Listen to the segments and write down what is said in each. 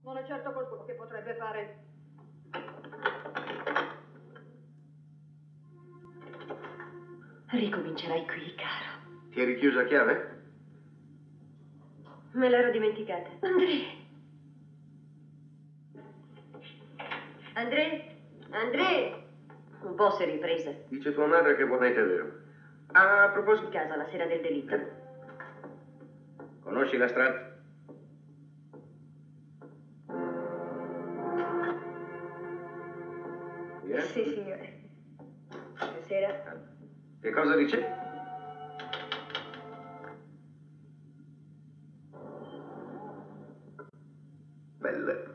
Non è certo qualcuno che potrebbe fare... Ricomincerai qui, caro. Ti eri chiusa a chiave? Me l'ero dimenticata. André! Un po' si è ripresa. Dice tua madre che buonamente è vero. A proposito... In casa la sera del delitto. Conosci la strada? Sì. Buonasera. Che cosa dice? Belle.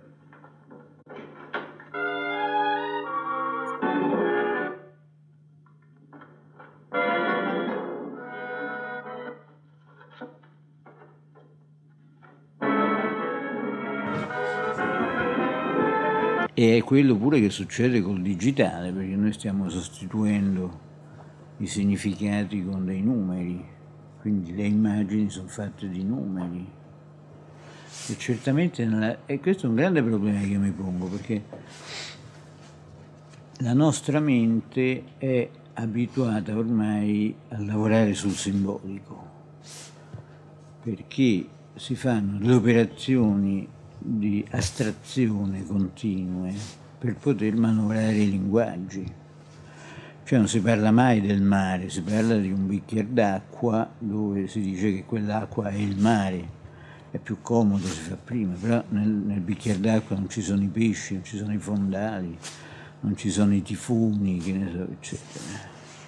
E è quello pure che succede col digitale, perché noi stiamo sostituendo i significati con dei numeri, quindi le immagini sono fatte di numeri. E certamente, e questo è un grande problema che io mi pongo, perché la nostra mente è abituata ormai a lavorare sul simbolico, perché si fanno le operazioni di astrazione continue per poter manovrare i linguaggi. Cioè non si parla mai del mare, si parla di un bicchiere d'acqua dove si dice che quell'acqua è il mare. È più comodo, si fa prima, però nel bicchiere d'acqua non ci sono i pesci, non ci sono i fondali, non ci sono i tifoni, che ne so, eccetera.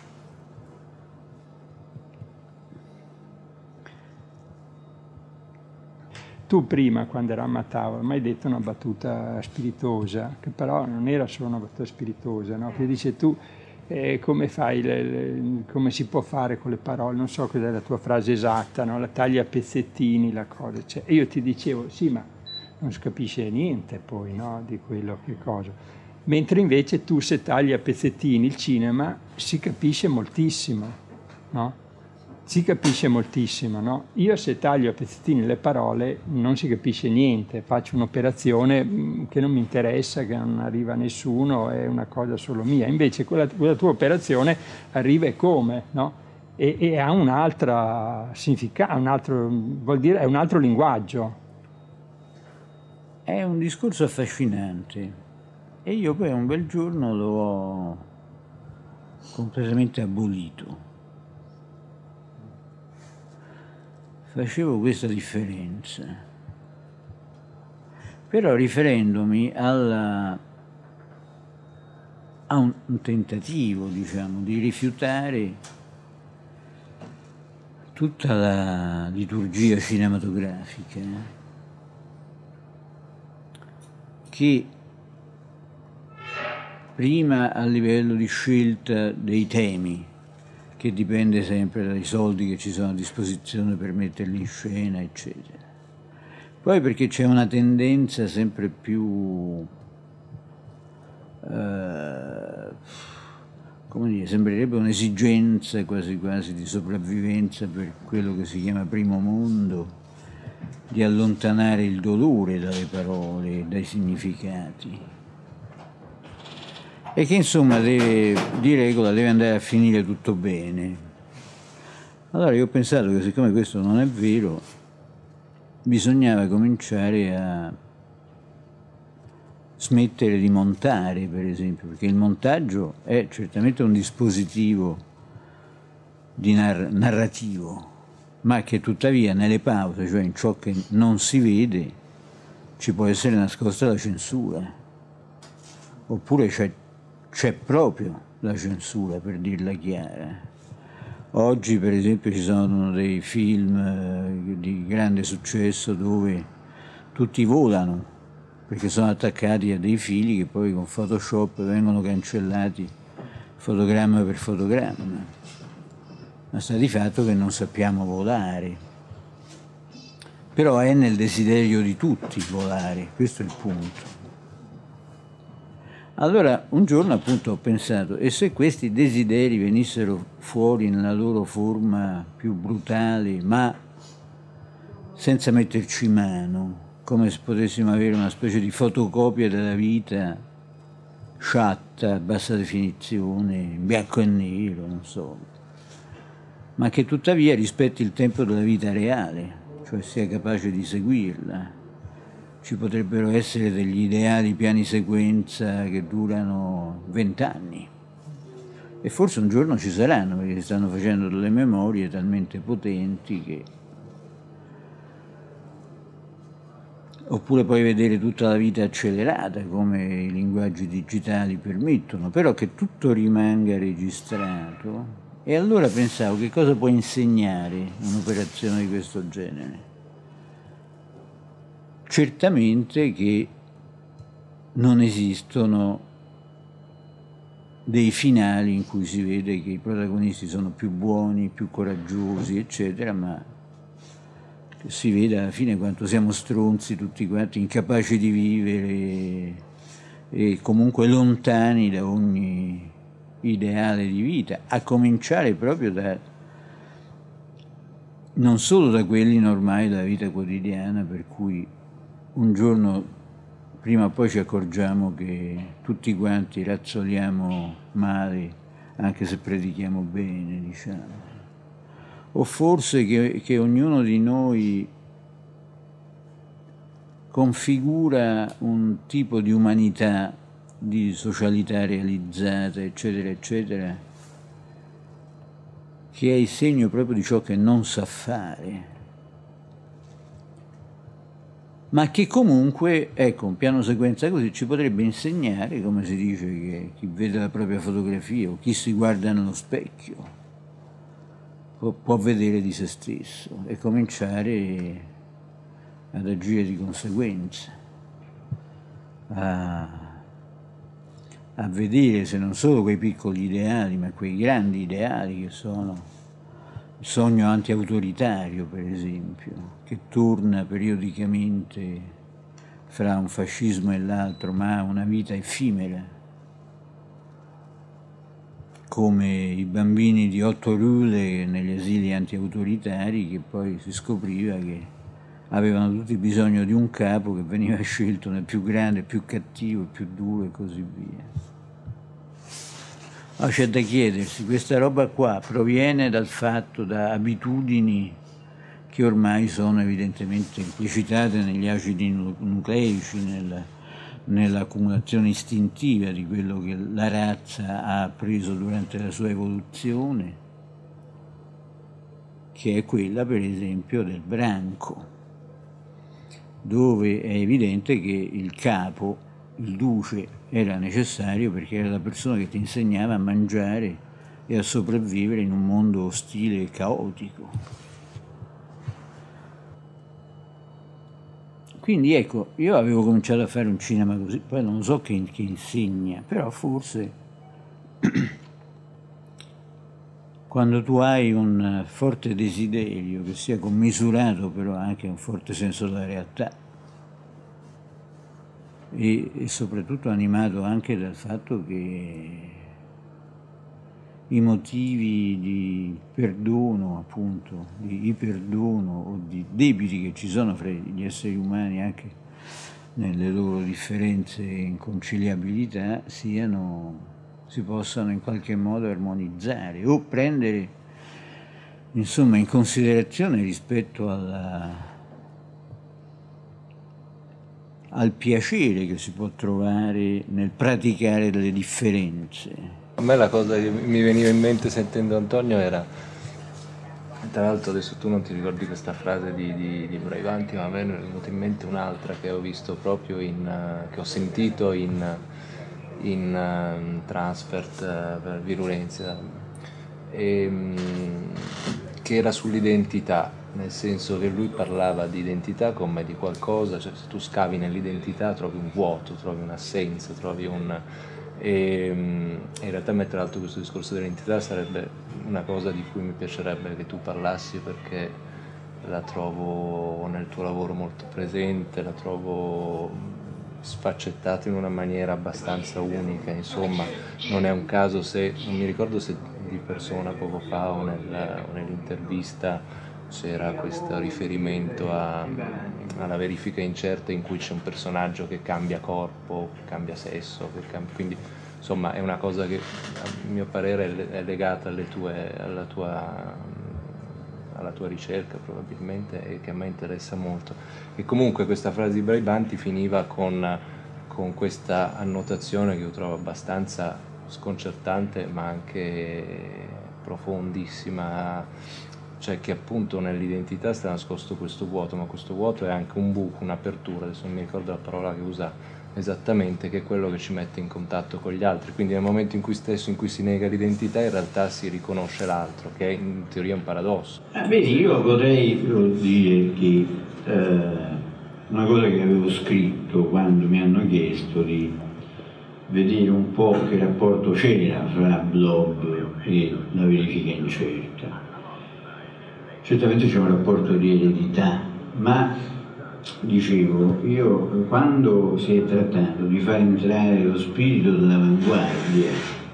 Tu prima, quando eravamo a tavola, mi hai detto una battuta spiritosa, che però non era solo una battuta spiritosa, no? Che dice tu, come fai, come si può fare con le parole, non so cos'è la tua frase esatta, no? La taglia a pezzettini, la cosa, cioè, e io ti dicevo, sì, ma non si capisce niente poi, no? Di quello che cosa. Mentre invece tu, se tagli a pezzettini il cinema, si capisce moltissimo, no? Si capisce moltissimo, no? Io se taglio a pezzettini le parole non si capisce niente, faccio un'operazione che non mi interessa, che non arriva a nessuno, è una cosa solo mia. Invece quella tua operazione arriva e come, no? E ha un'altra significato, vuol dire è un altro linguaggio. È un discorso affascinante e io poi un bel giorno l'ho completamente abolito. Facevo questa differenza, però riferendomi a un tentativo, diciamo, di rifiutare tutta la liturgia cinematografica che prima a livello di scelta dei temi, che dipende sempre dai soldi che ci sono a disposizione per metterli in scena, eccetera. Poi perché c'è una tendenza sempre più, come dire, sembrerebbe un'esigenza quasi quasi di sopravvivenza per quello che si chiama primo mondo, di allontanare il dolore dalle parole, dai significati. E che insomma di regola deve andare a finire tutto bene. Allora io ho pensato che siccome questo non è vero, bisognava cominciare a smettere di montare, per esempio, perché il montaggio è certamente un dispositivo narrativo, ma che tuttavia nelle pause, cioè in ciò che non si vede, ci può essere nascosta la censura, oppure c'è proprio la censura, per dirla chiara. Oggi, per esempio, ci sono dei film di grande successo dove tutti volano, perché sono attaccati a dei fili che poi con Photoshop vengono cancellati fotogramma per fotogramma. Ma sta di fatto che non sappiamo volare. Però è nel desiderio di tutti volare, questo è il punto. Allora un giorno appunto ho pensato, e se questi desideri venissero fuori nella loro forma più brutale, ma senza metterci mano, come se potessimo avere una specie di fotocopia della vita sciatta, a bassa definizione, in bianco e nero, non so, ma che tuttavia rispetti il tempo della vita reale, cioè sia capace di seguirla. Ci potrebbero essere degli ideali piani sequenza che durano 20 anni e forse un giorno ci saranno, perché si stanno facendo delle memorie talmente potenti che... Oppure puoi vedere tutta la vita accelerata come i linguaggi digitali permettono, però che tutto rimanga registrato. E allora pensavo, che cosa può insegnare un'operazione di questo genere? Certamente che non esistono dei finali in cui si vede che i protagonisti sono più buoni, più coraggiosi, eccetera, ma che si vede alla fine quanto siamo stronzi tutti quanti, incapaci di vivere e comunque lontani da ogni ideale di vita, a cominciare proprio da, non solo da quelli normali della vita quotidiana, per cui un giorno prima o poi ci accorgiamo che tutti quanti razzoliamo male, anche se predichiamo bene, diciamo. O forse che ognuno di noi configura un tipo di umanità, di socialità realizzata, eccetera, eccetera, che è il segno proprio di ciò che non sa fare, ma che comunque, ecco, un piano sequenza così ci potrebbe insegnare, come si dice, che chi vede la propria fotografia o chi si guarda nello specchio può vedere di se stesso e cominciare ad agire di conseguenza, a vedere se non solo quei piccoli ideali, ma quei grandi ideali che sono il sogno anti-autoritario, per esempio, che torna periodicamente fra un fascismo e l'altro, ma ha una vita effimera, come i bambini di Otto Rühle negli asili anti-autoritari, che poi si scopriva che avevano tutti bisogno di un capo che veniva scelto nel più grande, più cattivo, più duro e così via. C'è da chiedersi, questa roba qua proviene dal fatto, da abitudini che ormai sono evidentemente implicitate negli acidi nucleici, nell'accumulazione istintiva di quello che la razza ha appreso durante la sua evoluzione, che è quella per esempio del branco, dove è evidente che il capo, il duce, era necessario perché era la persona che ti insegnava a mangiare e a sopravvivere in un mondo ostile e caotico. Quindi ecco, io avevo cominciato a fare un cinema così, poi non so che insegna, però forse quando tu hai un forte desiderio che sia commisurato però anche un forte senso della realtà, e soprattutto animato anche dal fatto che i motivi di perdono, appunto, di iperdono o di debiti che ci sono fra gli esseri umani anche nelle loro differenze e inconciliabilità si possano in qualche modo armonizzare o prendere insomma in considerazione rispetto al piacere che si può trovare nel praticare delle differenze. A me la cosa che mi veniva in mente sentendo Antonio era, tra l'altro adesso tu non ti ricordi questa frase di Braivanti, ma a me ne è venuta in mente un'altra che ho visto proprio che ho sentito in Transfert per Virulenza, che era sull'identità. Nel senso che lui parlava di identità come di qualcosa, cioè se tu scavi nell'identità trovi un vuoto, trovi un'assenza, trovi e in realtà mettere alto questo discorso dell'identità sarebbe una cosa di cui mi piacerebbe che tu parlassi, perché la trovo nel tuo lavoro molto presente, la trovo sfaccettata in una maniera abbastanza unica, insomma non è un caso se, non mi ricordo se di persona poco fa o nell'intervista c'era questo riferimento alla verifica incerta in cui c'è un personaggio che cambia corpo, che cambia sesso, quindi insomma è una cosa che a mio parere è legata alla tua ricerca probabilmente, e che a me interessa molto. E comunque questa frase di Braibanti finiva con questa annotazione che io trovo abbastanza sconcertante ma anche profondissima, cioè che appunto nell'identità sta nascosto questo vuoto, ma questo vuoto è anche un buco, un'apertura, adesso non mi ricordo la parola che usa esattamente, che è quello che ci mette in contatto con gli altri, quindi nel momento in cui si nega l'identità in realtà si riconosce l'altro, che è in teoria un paradosso. Vedi, io vorrei dire che una cosa che avevo scritto quando mi hanno chiesto di vedere un po' che rapporto c'era fra Blob e la verifica incerta. Certamente c'è un rapporto di eredità, ma dicevo, io quando si è trattato di far entrare lo spirito dell'avanguardia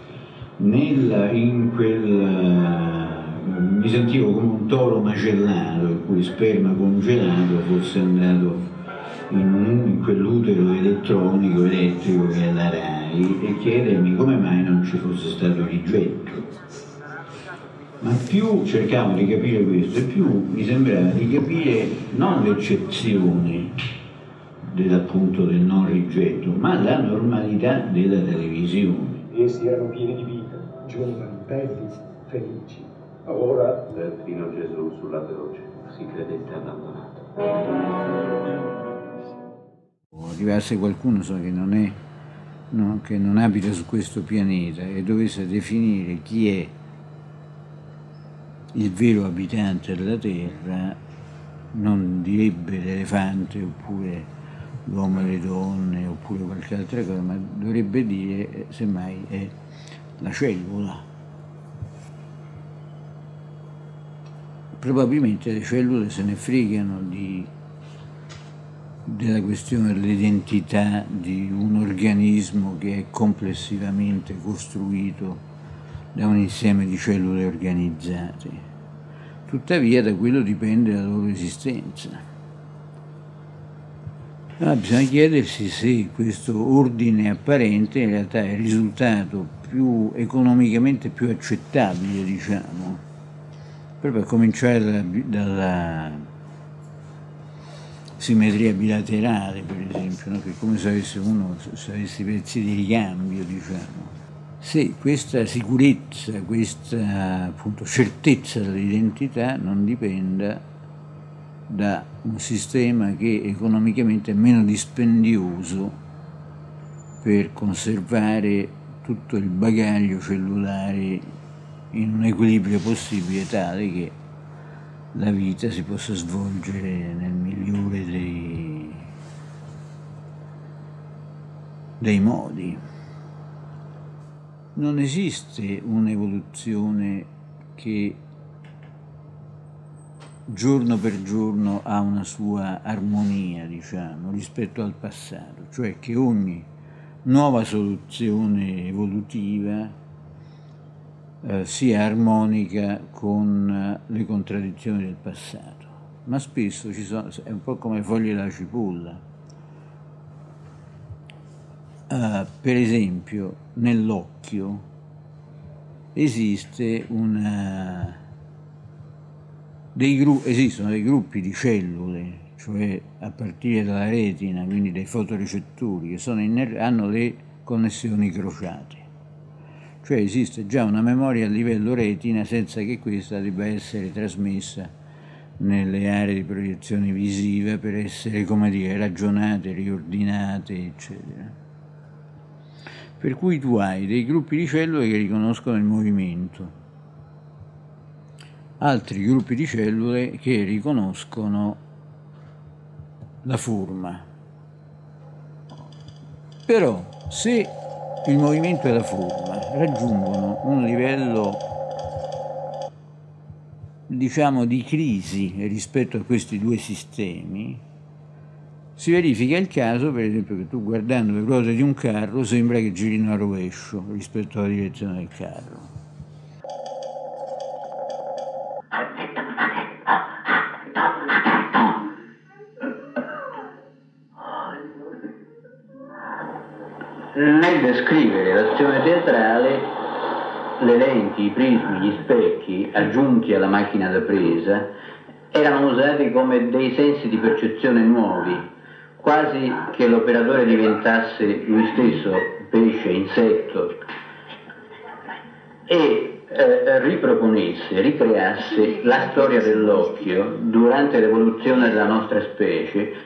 mi sentivo come un toro macellato, il cui sperma congelato fosse andato in quell'utero elettronico, elettrico che è la RAI, e chiedermi come mai non ci fosse stato rigetto. Ma più cercavo di capire questo, e più mi sembrava di capire non l'eccezione appunto del non rigetto, ma la normalità della televisione. Essi erano pieni di vita, giovani, belli, felici. Ora perfino Gesù sulla croce si credette abbandonato. Arrivasse qualcuno che non abita su questo pianeta e dovesse definire chi è il vero abitante della Terra, non direbbe l'elefante oppure l'uomo e le donne oppure qualche altra cosa, ma dovrebbe dire semmai è la cellula. Probabilmente le cellule se ne fregano della questione dell'identità di un organismo che è complessivamente costruito da un insieme di cellule organizzate. Tuttavia da quello dipende la loro esistenza. Allora, bisogna chiedersi se questo ordine apparente in realtà è il risultato economicamente più accettabile, diciamo, proprio a cominciare dalla simmetria bilaterale, per esempio, no? Che è come se avesse pezzi di ricambio, diciamo. Se questa sicurezza, questa appunto certezza dell'identità non dipenda da un sistema che economicamente è meno dispendioso per conservare tutto il bagaglio cellulare in un equilibrio possibile tale che la vita si possa svolgere nel migliore dei modi. Non esiste un'evoluzione che giorno per giorno ha una sua armonia, diciamo, rispetto al passato, cioè che ogni nuova soluzione evolutiva sia armonica con le contraddizioni del passato. Ma spesso è un po' come foglie della cipolla. Per esempio, nell'occhio esistono dei gruppi di cellule, cioè a partire dalla retina, quindi dai fotorecettori, che hanno le connessioni crociate. Cioè esiste già una memoria a livello retina senza che questa debba essere trasmessa nelle aree di proiezione visiva per essere, come dire, ragionate, riordinate, eccetera. Per cui tu hai dei gruppi di cellule che riconoscono il movimento, altri gruppi di cellule che riconoscono la forma. Però se il movimento e la forma raggiungono un livello, diciamo, di crisi rispetto a questi due sistemi, si verifica il caso, per esempio, che tu guardando le ruote di un carro sembra che girino a rovescio rispetto alla direzione del carro. Nel descrivere l'azione teatrale, le lenti, i prismi, gli specchi aggiunti alla macchina da presa erano usati come dei sensi di percezione nuovi, quasi che l'operatore diventasse lui stesso pesce, insetto, e riproponesse, ricreasse la storia dell'occhio durante l'evoluzione della nostra specie.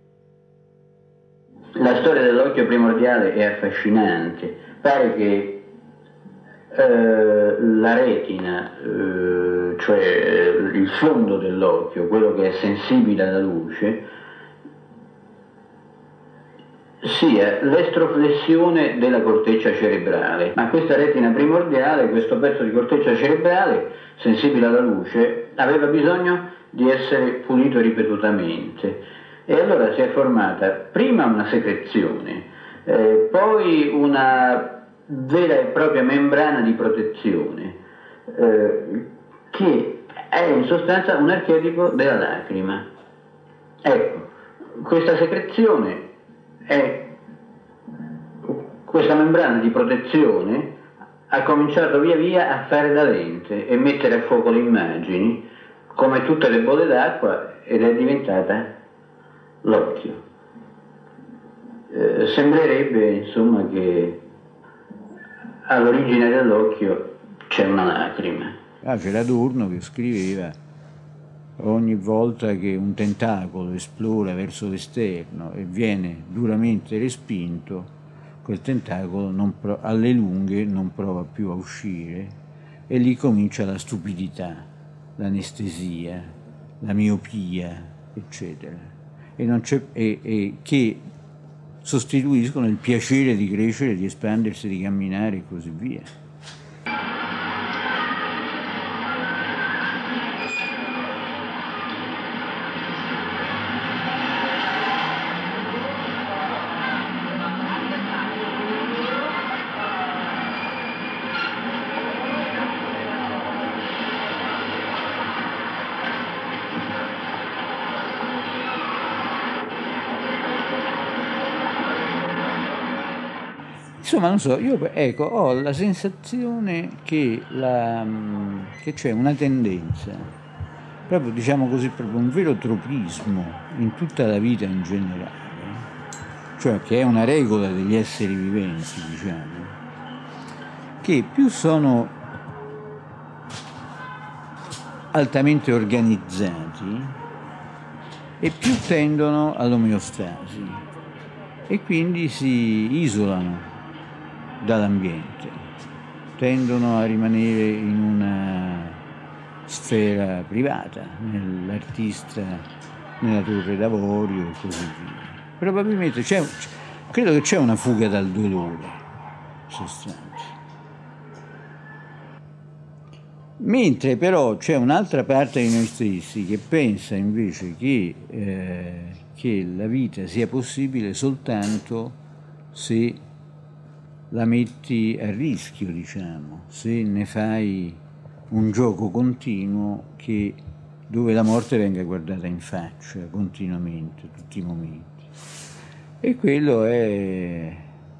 La storia dell'occhio primordiale è affascinante, pare che la retina, cioè il fondo dell'occhio, quello che è sensibile alla luce, sia l'estroflessione della corteccia cerebrale. Ma questa retina primordiale, questo pezzo di corteccia cerebrale, sensibile alla luce, aveva bisogno di essere pulito ripetutamente. E allora si è formata prima una secrezione, poi una vera e propria membrana di protezione, che è in sostanza un archetipo della lacrima. Ecco, questa secrezione questa membrana di protezione ha cominciato via via a fare da lente e mettere a fuoco le immagini, come tutte le bolle d'acqua, ed è diventata l'occhio. Sembrerebbe, insomma, che all'origine dell'occhio c'è una lacrima. C'era Adorno che scriveva: ogni volta che un tentacolo esplora verso l'esterno e viene duramente respinto, quel tentacolo alle lunghe non prova più a uscire, e lì comincia la stupidità, l'anestesia, la miopia, eccetera. E che sostituiscono il piacere di crescere, di espandersi, di camminare e così via. Insomma, non so, io ecco, ho la sensazione che c'è una tendenza, proprio diciamo così, proprio un vero tropismo in tutta la vita in generale, cioè che è una regola degli esseri viventi, diciamo, che più sono altamente organizzati e più tendono all'omeostasi e quindi si isolano dall'ambiente, tendono a rimanere in una sfera privata, nell'artista, nella torre d'avorio e così via. Probabilmente credo che c'è una fuga dal dolore, in sostanza. Mentre però c'è un'altra parte di noi stessi che pensa invece che la vita sia possibile soltanto se la metti a rischio, diciamo, se ne fai un gioco continuo dove la morte venga guardata in faccia continuamente, tutti i momenti. E quello è...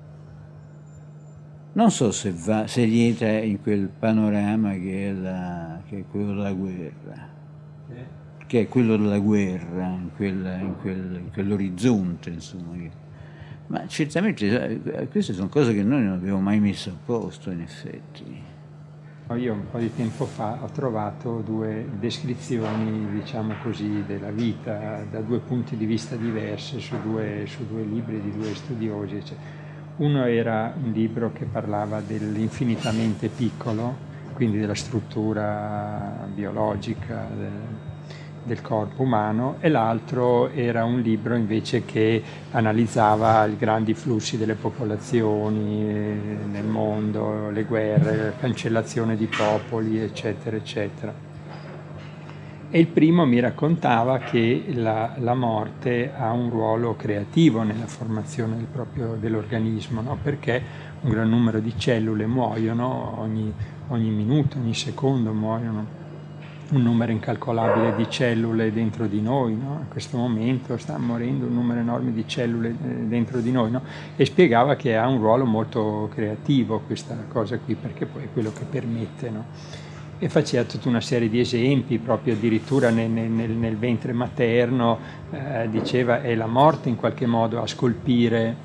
non so se rientra in quel panorama che è quello della guerra, che è quello della guerra, in quell'orizzonte, insomma. Ma certamente queste sono cose che noi non abbiamo mai messo a posto, in effetti. Io un po' di tempo fa ho trovato due descrizioni, diciamo così, della vita da due punti di vista diversi su due libri di due studiosi. Uno era un libro che parlava dell'infinitamente piccolo, quindi della struttura biologica del corpo umano, e l'altro era un libro invece che analizzava i grandi flussi delle popolazioni nel mondo, le guerre, la cancellazione di popoli, eccetera, eccetera. E il primo mi raccontava che la morte ha un ruolo creativo nella formazione dell'organismo, no? Perché un gran numero di cellule muoiono ogni minuto, ogni secondo muoiono. un numero incalcolabile di cellule dentro di noi, no? In questo momento sta morendo un numero enorme di cellule dentro di noi, no? E spiegava che ha un ruolo molto creativo questa cosa qui, perché poi è quello che permette, no? E faceva tutta una serie di esempi, proprio addirittura nel ventre materno, diceva è la morte in qualche modo a scolpire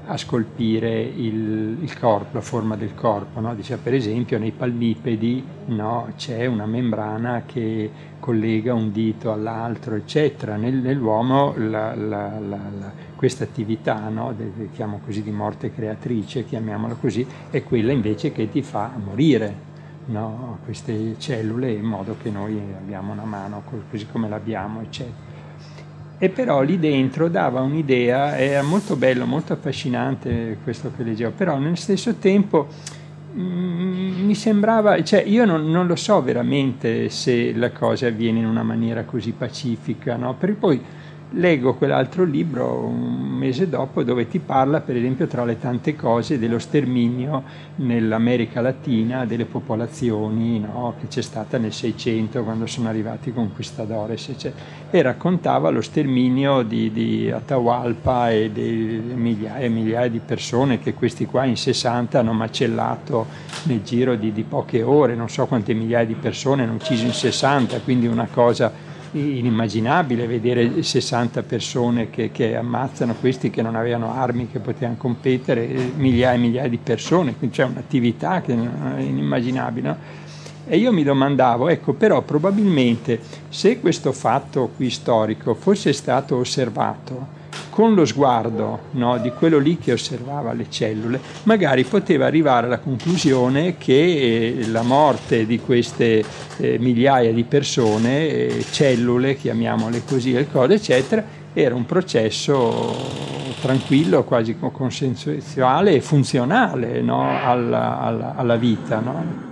il corpo, la forma del corpo, no? Diceva per esempio nei palmipedi, no, c'è una membrana che collega un dito all'altro, eccetera. Nell'uomo questa attività, no, chiamo così di morte creatrice, chiamiamola così, è quella invece che ti fa morire, no, queste cellule, in modo che noi abbiamo una mano così come l'abbiamo, eccetera. E però lì dentro dava un'idea, era molto bello, molto affascinante questo che leggevo, però nello stesso tempo mi sembrava, cioè io non lo so veramente se la cosa avviene in una maniera così pacifica, no? Perché poi leggo quell'altro libro un mese dopo dove ti parla, per esempio, tra le tante cose, dello sterminio nell'America Latina delle popolazioni, no, che c'è stata nel 600 quando sono arrivati i conquistadores, e raccontava lo sterminio di Atahualpa e di migliaia e migliaia di persone che questi qua in 60 hanno macellato nel giro di poche ore, non so quante migliaia di persone hanno ucciso in 60, quindi una cosa inimmaginabile vedere 60 persone che ammazzano questi che non avevano armi, che potevano competere, migliaia e migliaia di persone, quindi c'è un'attività che è inimmaginabile, no? E io mi domandavo, ecco, però probabilmente se questo fatto qui storico fosse stato osservato con lo sguardo, no, di quello lì che osservava le cellule, magari poteva arrivare alla conclusione che la morte di queste migliaia di persone, cellule, chiamiamole così, eccetera, era un processo tranquillo, quasi consensuale e funzionale, no, alla vita, no?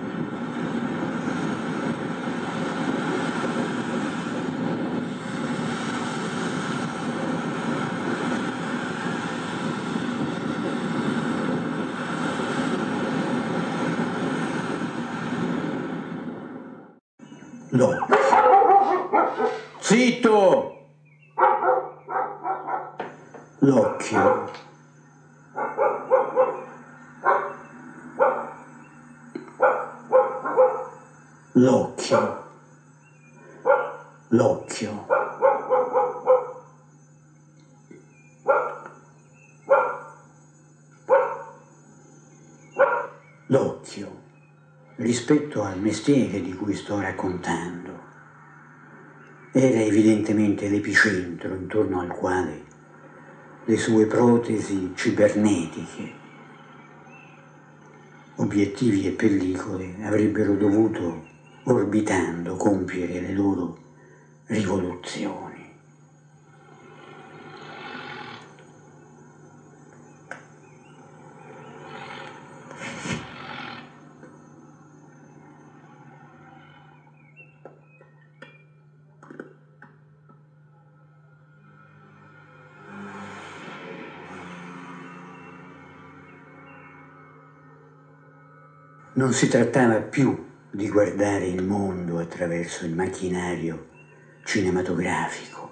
L'occhio. Zitto! L'occhio. L'occhio. L'occhio. L'occhio. Rispetto al mestiere di cui sto raccontando, era evidentemente l'epicentro intorno al quale le sue protesi cibernetiche, obiettivi e pellicole avrebbero dovuto, orbitando, compiere le loro rivoluzioni. Non si trattava più di guardare il mondo attraverso il macchinario cinematografico,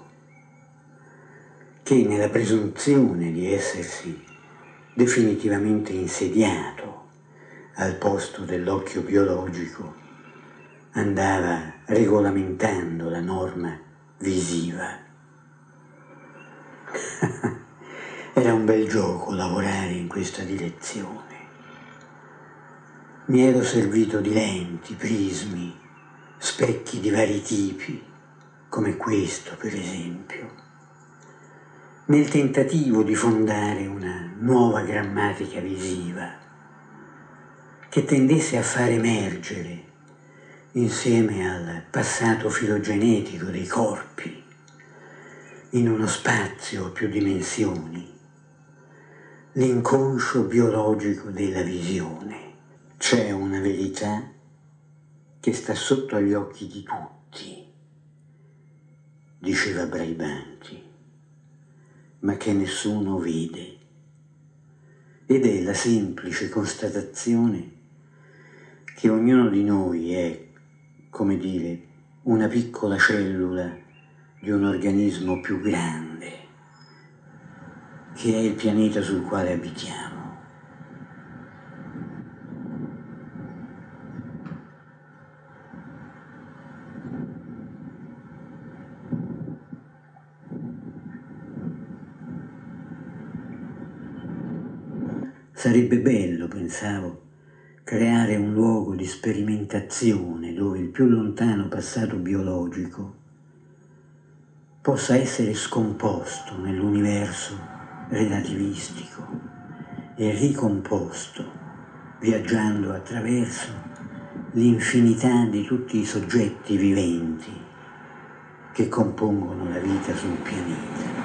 che nella presunzione di essersi definitivamente insediato al posto dell'occhio biologico andava regolamentando la norma visiva. Era un bel gioco lavorare in questa direzione. Mi ero servito di lenti, prismi, specchi di vari tipi, come questo per esempio, nel tentativo di fondare una nuova grammatica visiva che tendesse a far emergere, insieme al passato filogenetico dei corpi, in uno spazio a più dimensioni, l'inconscio biologico della visione. C'è una verità che sta sotto agli occhi di tutti, diceva Braibanti, ma che nessuno vede. Ed è la semplice constatazione che ognuno di noi è, come dire, una piccola cellula di un organismo più grande, che è il pianeta sul quale abitiamo. Sarebbe bello, pensavo, creare un luogo di sperimentazione dove il più lontano passato biologico possa essere scomposto nell'universo relativistico e ricomposto viaggiando attraverso l'infinità di tutti i soggetti viventi che compongono la vita sul pianeta.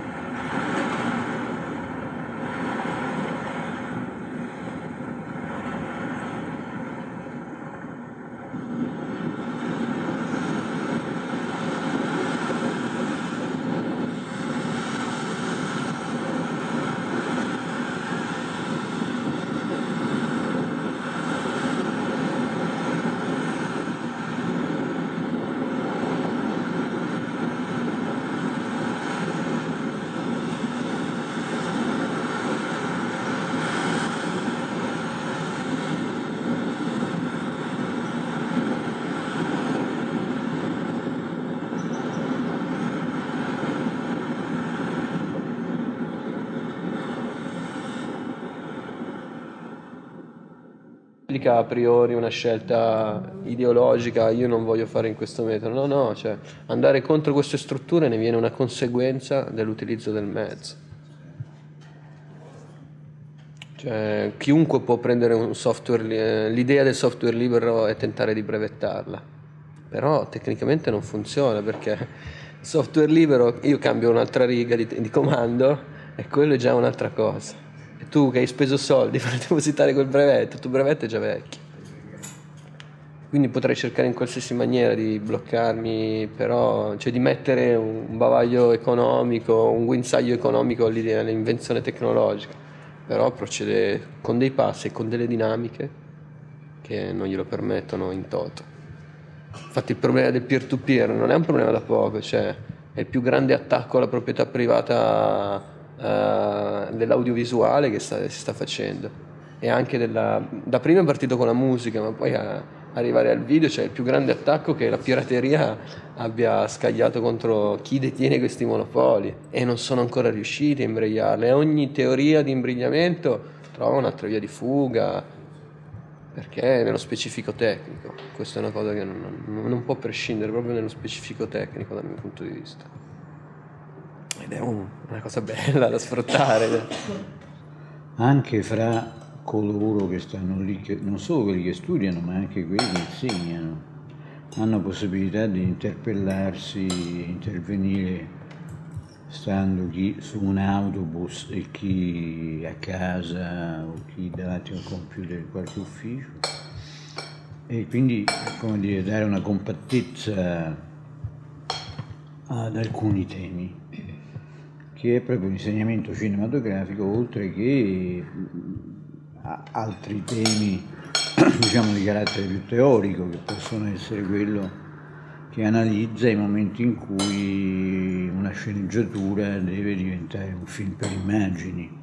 A priori una scelta ideologica, io non voglio fare in questo metodo, no, cioè andare contro queste strutture ne viene una conseguenza dell'utilizzo del mezzo. Cioè chiunque può prendere un software, l'idea del software libero e tentare di brevettarla, però tecnicamente non funziona, perché il software libero, io cambio un'altra riga di comando e quello è già un'altra cosa. Tu che hai speso soldi per depositare quel brevetto, il tuo brevetto è già vecchio. Quindi potrei cercare in qualsiasi maniera di bloccarmi, però, cioè di mettere un bavaglio economico, un guinzaglio economico all'invenzione tecnologica, però procede con dei passi e con delle dinamiche che non glielo permettono in toto. Infatti il problema del peer-to-peer non è un problema da poco, cioè è il più grande attacco alla proprietà privata dell'audiovisuale che si sta facendo, e anche da prima è partito con la musica, ma poi arrivare al video, cioè il più grande attacco che la pirateria abbia scagliato contro chi detiene questi monopoli, e non sono ancora riusciti a imbrigliarle, e ogni teoria di imbrigliamento trova un'altra via di fuga, perché è nello specifico tecnico. Questa è una cosa che non può prescindere, proprio nello specifico tecnico dal mio punto di vista. Ed è una cosa bella da sfruttare. Anche fra coloro che stanno lì, non solo quelli che studiano, ma anche quelli che insegnano, hanno possibilità di interpellarsi, intervenire stando chi su un autobus e chi a casa o chi davanti a un computer in qualche ufficio, e quindi, come dire, dare una compattezza ad alcuni temi, che è proprio l'insegnamento cinematografico, oltre che a altri temi, diciamo, di carattere più teorico, che possono essere quello che analizza i momenti in cui una sceneggiatura deve diventare un film per immagini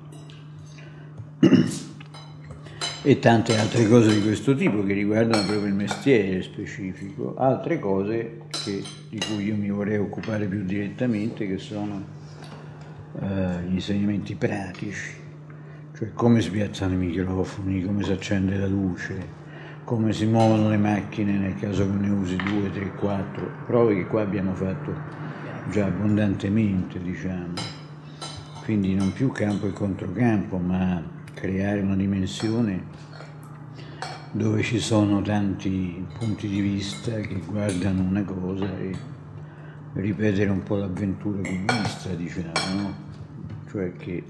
e tante altre cose di questo tipo che riguardano proprio il mestiere specifico, altre cose di cui io mi vorrei occupare più direttamente, che sono gli insegnamenti pratici, cioè come si piazzano i microfoni, come si accende la luce, come si muovono le macchine nel caso che ne usi 2, 3, 4, prove che qua abbiamo fatto già abbondantemente, diciamo. Quindi non più campo e controcampo, ma creare una dimensione dove ci sono tanti punti di vista che guardano una cosa e ripetere un po' l'avventura comunista, diciamo, no? Cioè che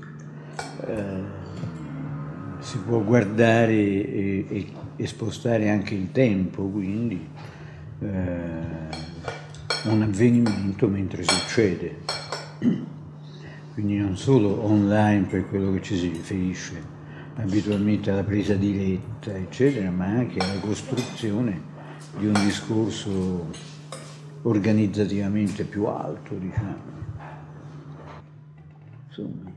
si può guardare e spostare anche il tempo, quindi un avvenimento mentre succede, quindi non solo online per quello che ci si riferisce abitualmente alla presa diretta, eccetera, ma anche alla costruzione di un discorso organizzativamente più alto, diciamo. Insomma,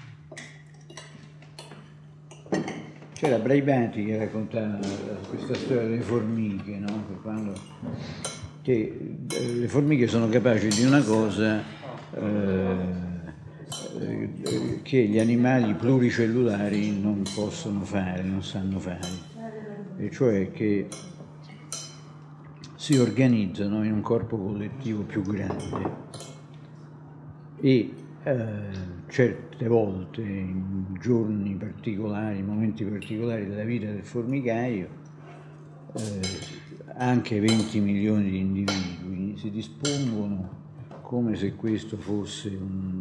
c'era Braibati che raccontava questa storia delle formiche, no? Che le formiche sono capaci di una cosa che gli animali pluricellulari non possono fare, non sanno fare, e cioè che si organizzano in un corpo collettivo più grande e certe volte, in giorni particolari, in momenti particolari della vita del formicaio, anche 20 milioni di individui si dispongono come se questo fosse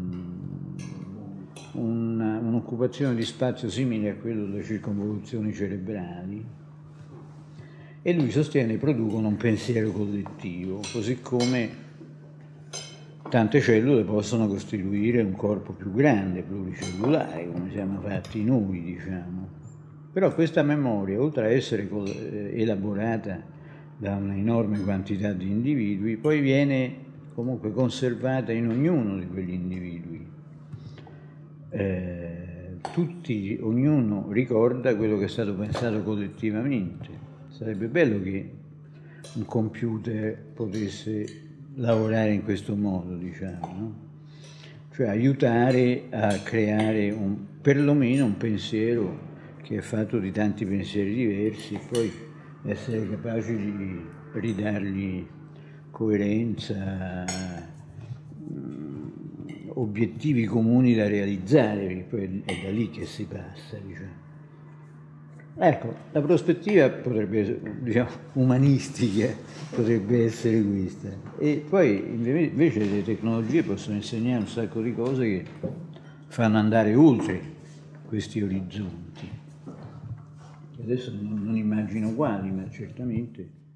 un'occupazione di spazio simile a quello delle circonvoluzioni cerebrali, e lui sostiene producono un pensiero collettivo, così come tante cellule possono costituire un corpo più grande, pluricellulare, come siamo fatti noi, diciamo. Però questa memoria, oltre a essere elaborata da una enorme quantità di individui, poi viene comunque conservata in ognuno di quegli individui. Ognuno ricorda quello che è stato pensato collettivamente. Sarebbe bello che un computer potesse lavorare in questo modo, diciamo, no? Cioè aiutare a creare perlomeno un pensiero che è fatto di tanti pensieri diversi, e poi essere capaci di ridargli coerenza, obiettivi comuni da realizzare, perché poi è da lì che si passa, diciamo. Ecco, la prospettiva potrebbe essere, diciamo, umanistica, potrebbe essere questa. E poi invece le tecnologie possono insegnare un sacco di cose che fanno andare oltre questi orizzonti. Adesso non immagino quali, ma certamente